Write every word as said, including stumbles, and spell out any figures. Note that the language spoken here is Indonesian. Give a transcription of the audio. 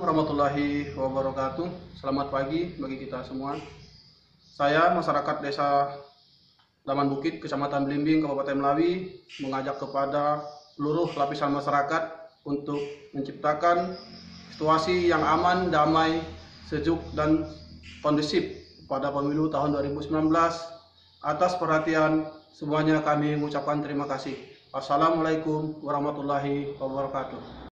warahmatullahi wabarakatuh. Selamat pagi bagi kita semua. Saya masyarakat Desa Daman Bukit, Kecamatan Blimbing, Kabupaten Melawi, mengajak kepada seluruh lapisan masyarakat untuk menciptakan situasi yang aman, damai, sejuk, dan kondusif pada pemilu tahun dua ribu sembilan belas. Atas perhatian semuanya kami mengucapkan terima kasih. Wassalamualaikum warahmatullahi wabarakatuh.